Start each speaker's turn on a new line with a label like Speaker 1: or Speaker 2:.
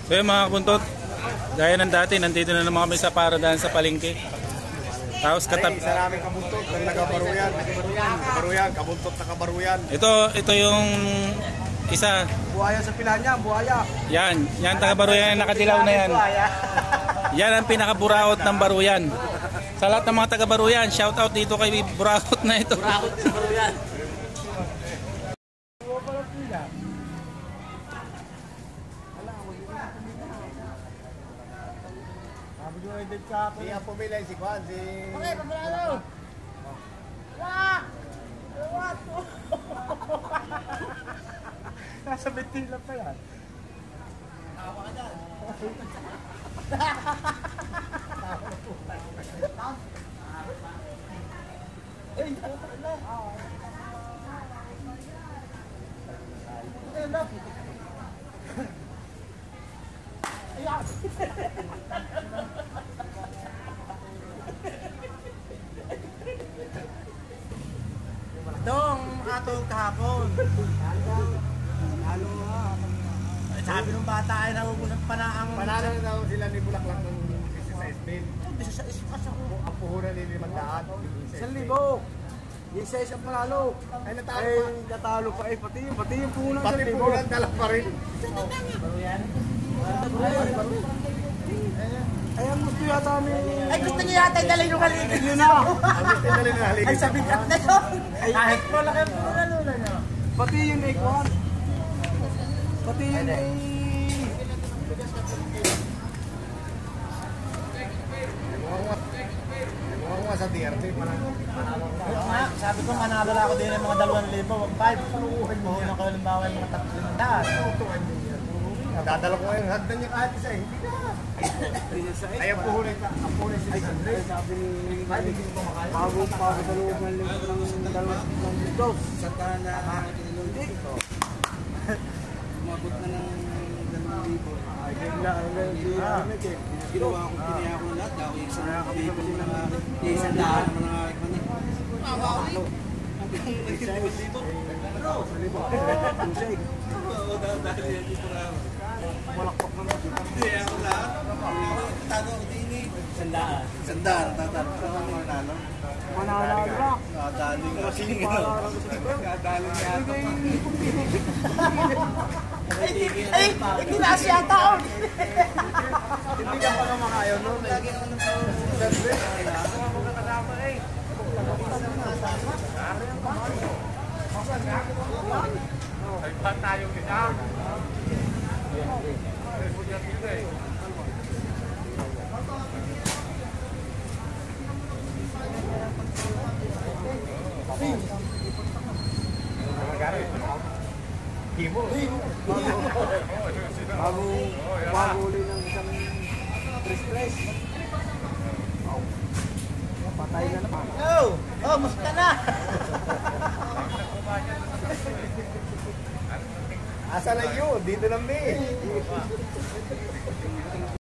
Speaker 1: So yun mga kabuntot, gaya ng dati, nandito na naman kami sa paradahan sa palengke. Tapos
Speaker 2: isa namin kabuntot, taga-Baruyan. Baruyan, kabuntot na Kabaruyan.
Speaker 1: Ito yung isa.
Speaker 2: Buhaya sa pilahan niya, buhaya.
Speaker 1: Yan taga-Baruyan, nakadilaw na yan. Yan ang pinakaburaot ng Baruyan. Sa lahat ng mga taga-Baruyan, shout out dito kay buraot na ito.
Speaker 3: Buraot sa Baruyan.
Speaker 2: Siya pumila si Juan, si...
Speaker 3: Okay, pabalalo! Wah! What?
Speaker 2: Nasa betila pa yan.
Speaker 3: Tawa ka dyan. Eh, tawa ka na. Ayan na. Ayan.
Speaker 2: Dong, ato kahapon. Halo nga.
Speaker 3: Sabi ng bata ay naubusan pa na ang...
Speaker 2: Panalo na daw sila ni Bulaklak ng 16 bin.
Speaker 3: Sa ispas ako.
Speaker 2: Ang puhunan ni 500.
Speaker 4: 1,000. Isa ang panalo.
Speaker 2: Ay, natalo
Speaker 4: Ay,
Speaker 2: pa.
Speaker 4: natalo pa eh. Pati yung puhunan.
Speaker 2: Pati puhunan dala pa rin.
Speaker 3: Baruyan.
Speaker 4: Ay, ang gusto yata kami.
Speaker 3: Ay, gusto niya yata yung dalay yung haligid yun na.
Speaker 2: Ang gusto nila na haligi.
Speaker 3: Ay, sabi ka na yun. Kahit po lang yung panalo na nyo.
Speaker 4: Pati yung Ekwan. Pati yung
Speaker 2: Mukhang nga sa DRT, panalo
Speaker 3: nga, sabi ko manalo na ako din ng mga 2,000, 1,500. Palukuhin mo na kalimbawa yung mga 300.
Speaker 2: Dadala ko ngayon, hagdan niya kahit isa eh. Hindi na. Ay, ang puhunan ka. Ang puhunan si Sandre.
Speaker 4: sabi ni bago sa loob ng dos.
Speaker 5: Saka na kinilunti ko. Umabot na ng 2,000.
Speaker 4: Ay, bigla ang
Speaker 5: Ginawa ko, pinaya ko lahat. Ako yung isang libo ng mga isang daan ng mga ikman. Mawawali. Hanggang nag-ibot dito. Bro! Oo, dahil yan dito na.
Speaker 4: walakpak na natin.
Speaker 5: Hindi, ako lahat. Tago ako din eh.
Speaker 3: Sandaan.
Speaker 5: Sandaan, tatalo. Saan ang manalo?
Speaker 4: Manalo na.
Speaker 5: Kadali nga. Kadali nga.
Speaker 3: Ay, hindi na siya tao.
Speaker 2: Hindi ka pa nga makayaw nun.
Speaker 5: Lagi ako ng
Speaker 2: Sandre.
Speaker 1: Ay pa tayo kita.
Speaker 4: Bago uli ng isang tres. Patay na naman.
Speaker 3: Oh, musta na?
Speaker 2: Asa na yun? Dito na mi.